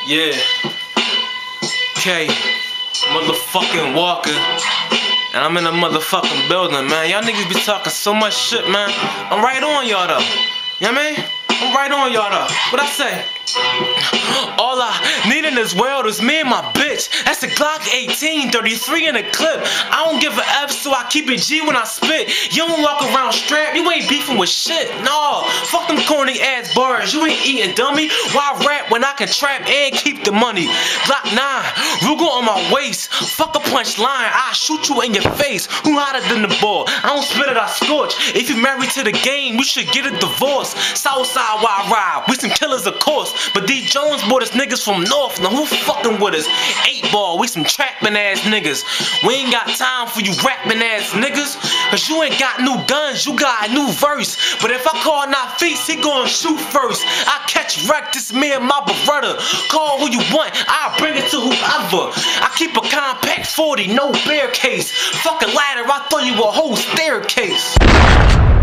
Yeah. K. Motherfucking Walker. And I'm in the motherfucking building, man. Y'all niggas be talking so much shit, man. I'm right on y'all though. You know what I mean? I'm right on y'all though. What I say? All I need in this world is me and my bitch. That's a Glock 18, 33 in a clip. I don't give a F, so I keep it G when I spit. You don't walk around strapped, you ain't beefing with shit. No, fuck them corny ass bars, you ain't eating, dummy. Why rap when I can trap and keep the money? Glock 9, Ruger on my waist. Fuck a punch line, I shoot you in your face. Who hotter than the ball? I don't spit it, I scorch. If you married to the game, we should get a divorce. Southside where I ride, we some killers of course. But D. Jones brought us niggas from North, now who fucking with us? 8-ball, we some trapping ass niggas. We ain't got time for you rapping ass niggas. Cause you ain't got new guns, you got a new verse. But if I call Nafis, he gon' shoot first. I catch wreck, this me and my brother. Call who you want, I'll bring it to whoever. I keep a compact 40, no bear case. Fuck a ladder, I throw you a whole staircase.